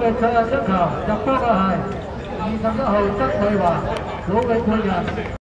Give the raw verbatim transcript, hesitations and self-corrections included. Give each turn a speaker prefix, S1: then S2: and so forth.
S1: 列车上场，十八個係二十一號曾偉華，老尾配人。